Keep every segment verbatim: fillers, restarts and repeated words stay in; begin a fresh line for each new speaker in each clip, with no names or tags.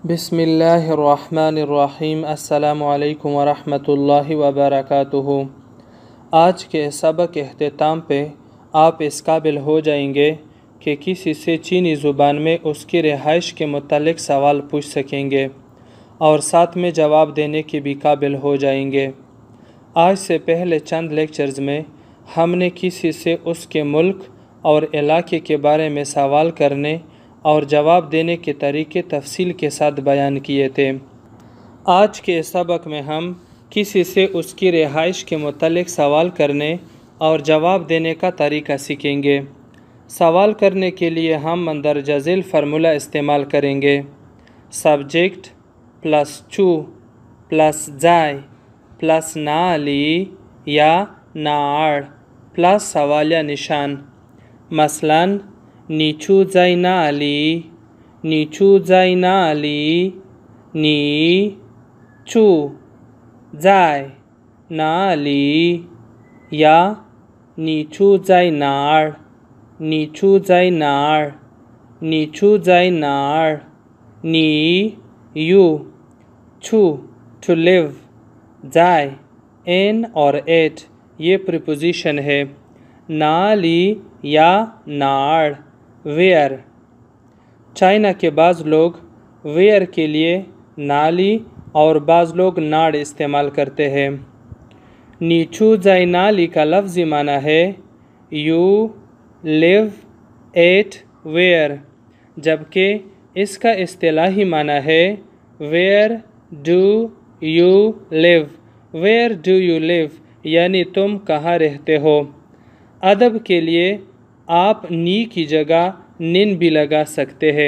بسم اللہ الرحمن الرحیم۔ السلام علیکم ورحمۃ اللہ وبرکاتہ۔ آج کے سبق اختتام پہ آپ اس قابل ہو جائیں گے کہ کسی سے چینی زبان میں اس کی رہائش کے متعلق سوال پوچھ سکیں گے اور ساتھ میں جواب دینے کے بھی قابل ہو جائیں گے۔ آج سے پہلے چند لیکچرز میں ہم نے کسی سے اس کے ملک اور علاقے کے بارے میں سوال کرنے اور جواب دینے کے طریقے تفصیل کے ساتھ بیان کیے تھے۔ آج کے سبق میں ہم کسی سے اس کی رہائش کے متعلق سوال کرنے اور جواب دینے کا طریقہ سیکھیں گے۔ سوال کرنے کے لیے ہم مندرجہ ذیل فارمولہ استعمال کریں گے۔ سبجیکٹ پلس چو پلس جائے پلس نالی یا ناڑ پلس سوالیہ نشان۔ مثلاً نیچو جائی نالی، نیچو جائی نالی، نی چو جائے نالی، یا نیچو جائی ناڑ، نیچو جائی ناڑ، نیچو جائی ناڑ، نی یو چھو ٹو لیو، جائے ان اور ایٹ یہ پریپوزیشن ہے۔ نالی یا ناڑ ویئر۔ چائنا کے بعض لوگ ویئر کے لیے نالی اور بعض لوگ ناڑ استعمال کرتے ہیں۔ نیچو جائی نالی کا لفظی معنی ہے یو لیو ایٹ ویئر، جبکہ اس کا اصطلاحی معنی ہے where do you live, where do you live یعنی تم کہاں رہتے ہو۔ ادب کے لیے آپ نی کی جگہ نن بھی لگا سکتے ہیں۔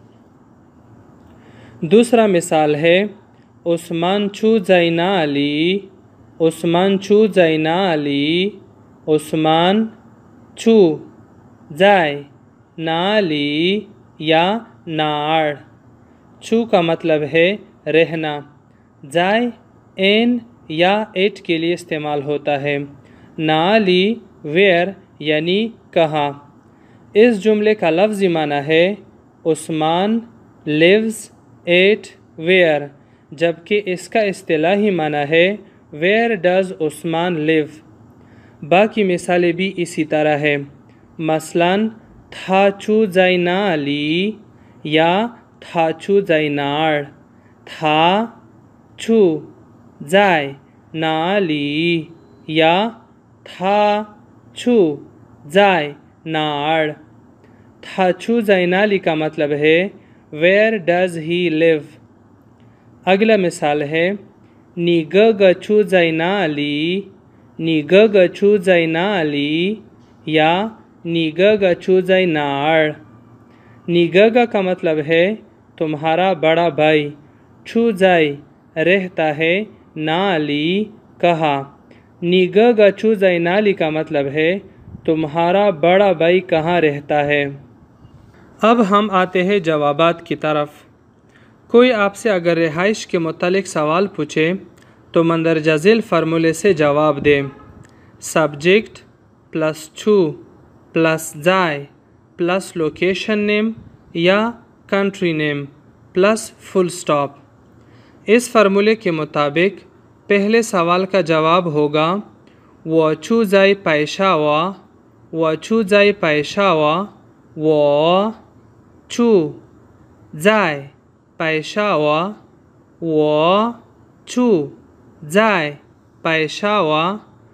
دوسرا مثال ہے عثمان چھو جائی نالی، عثمان چھو جائی نالی، عثمان چھو جائے نالی یا ناڑ۔ چھو کا مطلب ہے رہنا، جائے ان یا ایٹ کے لیے استعمال ہوتا ہے، نالی ویئر یعنی کہاں۔ اس جملے کا لفظی معنی ہے عثمان لیوز ایٹ ویئر، جبکہ اس کا اصطلاحی معنی ہے ویئر ڈز عثمان لیو۔ باقی مثالیں بھی اسی طرح ہے۔ مثلاً تھا چھو جائی نالی یا تھا چھو جائی ناڑ، تھا چھو جائے نالی یا تھا چھو جائے ناڑ۔ تھا چھو جائی نالی کا مطلب ہے ویئر ڈز ہی لیو۔ اگلا مثال ہے نی گگ چھو جائی نالی، نی گگ چھو جائی نالی یا نی گگ چھو جائی ناڑ۔ نی گگ کا مطلب ہے تمہارا بڑا بھائی، چھو جائی رہتا ہے، نالی کہاں۔ نی گگ چھو جائی نالی کا مطلب ہے تمہارا بڑا بھائی کہاں رہتا ہے۔ اب ہم آتے ہیں جوابات کی طرف۔ کوئی آپ سے اگر رہائش کے متعلق سوال پوچھے تو مندرجہ ذیل فارمولے سے جواب دیں۔ سبجیکٹ پلس چھو پلس جائے پلس لوکیشن نیم یا country name plus full stop. اس فارمولے کے مطابق پہلے سوال کا جواب ہوگا وہ چھو جائی پیشاوا، وہ چھو جائی پیشاوا، وہ چھو جائے پیشاوا، وہ چھو جائے پیشاوا،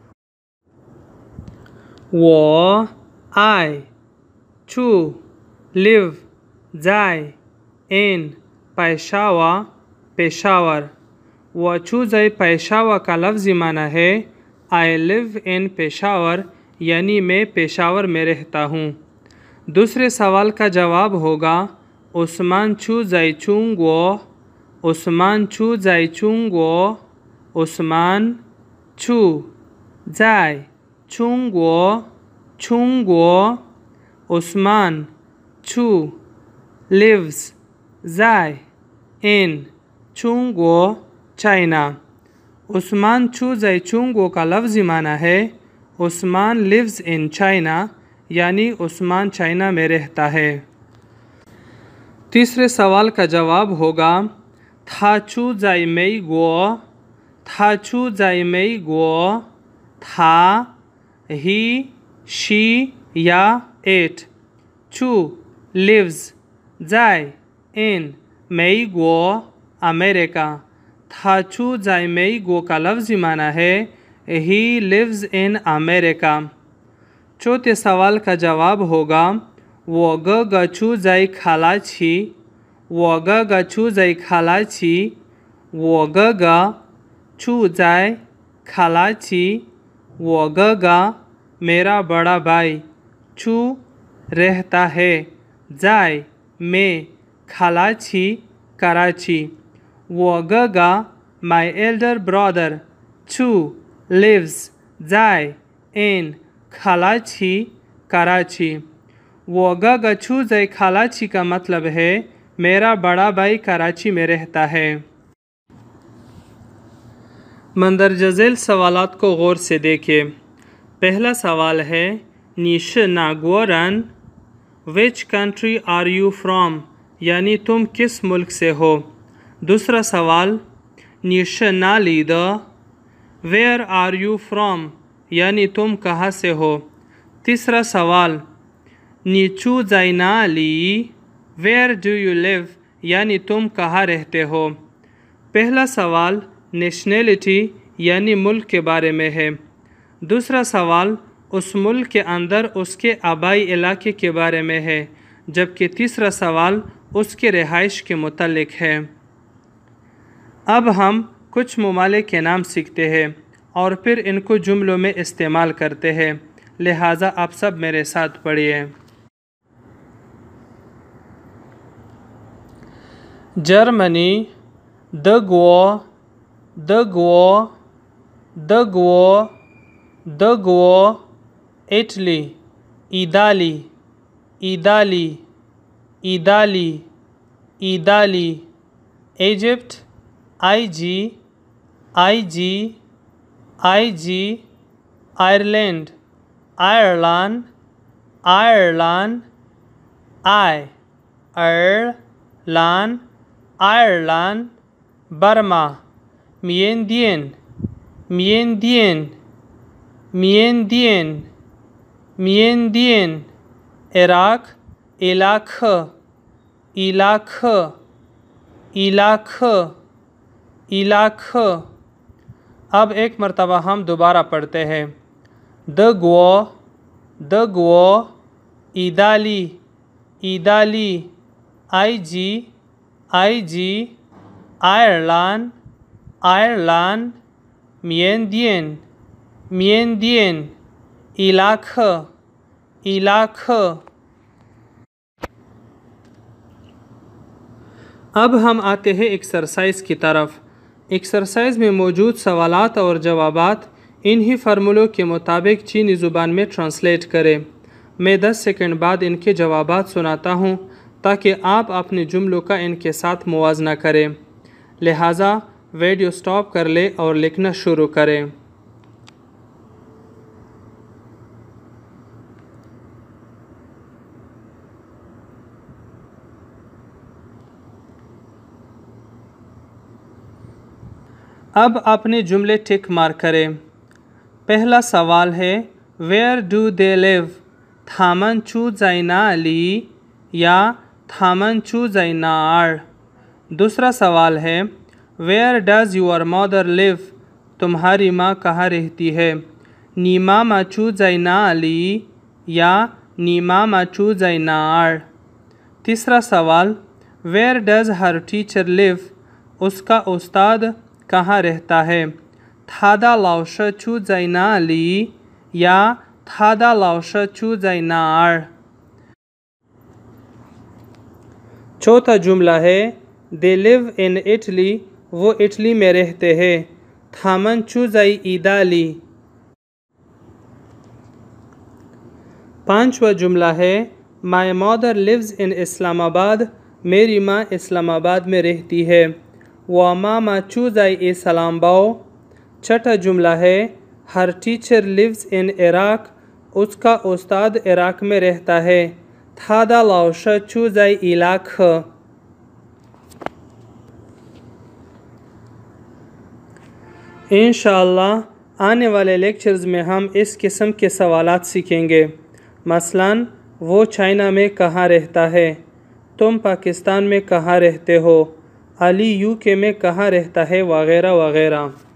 وہ آئے چھو لیو جائے ان پیشاوا پشاور۔ وہ چھو جائی پیشاوا کا لفظی معنی ہے آئی لیو ان پشاور یعنی میں پشاور میں رہتا ہوں۔ دوسرے سوال کا جواب ہوگا عثمان چھو جائی چونگو، عثمان چھو جائی چونگو، عثمان چھو جائے چونگو، چونگو، عثمان چھو لیوز جائے ان چونگو چائنا۔ عثمان چھو جائی چونگو کا لفظی معنی ہے عثمان لیوز ان چائنا یعنی عثمان چائنا میں رہتا ہے۔ तीसरे सवाल का जवाब होगा था चू जाई मई गो, था चू जाई मई गो, था ही शी या इट, चू लिव्स, जाई इन, मई गो अमेरिका। था चू जाई मई गो का लफ्ज़ी माना है ही लिव्स इन अमेरिका। चौथे सवाल का जवाब होगा वो ग गचू जाई खाला छी, वो ग गचू जाई खाला छी, वो ग ग चू जाई खाला छी, वो ग गा मेरा बड़ा भाई चू रहता है, जाई में खालाची कराची, वो ग गा माई एल्डर ब्रदर चू लिव्स जाई इन खालाची कराची। वो ग ग चू जाई खालाची का मतलब है मेरा बड़ा भाई कराची में रहता है। मंदरजा झैल सवालात को गौर से देखिए। पहला सवाल है निश नागोरन, which country are you from, यानी तुम किस मुल्क से हो। दूसरा सवाल निश नालीद, वेयर आर यू फ्रॉम, यानी तुम कहाँ से हो। तीसरा सवाल नीचू जाइनाली, वेयर डू यू लिव, यानी तुम कहाँ रहते हो। पहला सवाल नेशनैलिटी यानी मुल्क के बारे में है। दूसरा सवाल उस मुल्क के अंदर उसके आबाई इलाके के बारे में है, जबकि तीसरा सवाल उसके रिहाइश के मुतालिक है। अब हम कुछ ममालिक के नाम सीखते हैं और फिर इनको जुमलों में इस्तेमाल करते हैं, लिहाजा आप सब मेरे साथ पढ़िए। जर्मनी, द गो, द गो, द गो, द गो। इटली, इदाली, इदाली, इदाली, इदाली। इजिप्ट, आई जी, आई जी, आई जी। आयरलैंड, आयरलैंड, आयरलैंड, आई, आयरलैंड, आयरलैंड। बर्मा, मियांदियन, मियांदियन, मियांदियन, मियांदियन। इराक, इलाख, इलाख, इलाख, इलाख। अब एक मरतबा हम दोबारा पढ़ते हैं। द गो, द गो, इदाली, इदाली, आई जी, आई जी। Ireland, Ireland. मियांदियन, मियांदियन। इलाख, इलाख। अब हम आते हैं एक्सरसाइज की तरफ। एक्सरसाइज में मौजूद सवालात और जवाबात इन्हीं फार्मूलों के मुताबिक चीनी ज़ुबान में ट्रांसलेट करें। मैं दस सेकंड बाद इनके जवाबात सुनाता हूँ ताकि आप अपने जुमलों का इनके साथ मुवाजना करें। लिहाजा वीडियो स्टॉप कर ले और लिखना शुरू करें। अब अपने जुमले टिक मार करें। पहला सवाल है वेयर डू दे लिव, थामन चू जाइनाली या थामन चू जाइनार। दूसरा सवाल है where does your mother live, तुम्हारी माँ कहाँ रहती है। नीमा माचू जाइनाली या नीमा माचू जाइनार। तीसरा सवाल where does her teacher live, उसका उस्ताद कहाँ रहता है। थादा लाउश चू जाइनाली या थादा लाउश चू जाइनार। चौथा जुमला है दे लिव इन इटली, वो इटली में रहते हैं। थामन चू जाई इदाली। पांचवा जुमला है my mother lives in Islamabad, मेरी माँ इस्लामाबाद में रहती है। वामा माचू जाई इस्लामबाओ। छठा जुमला है her teacher lives in Iraq, उसका उस्ताद इराक में रहता है। थादा लाउश चू जाई इलाख। انشاءاللہ آنے والے لیکچرز میں ہم اس قسم کے سوالات سیکھیں گے، مثلاً وہ چائنا میں کہاں رہتا ہے، تم پاکستان میں کہاں رہتے ہو، علی یو کے میں کہاں رہتا ہے، وغیرہ وغیرہ۔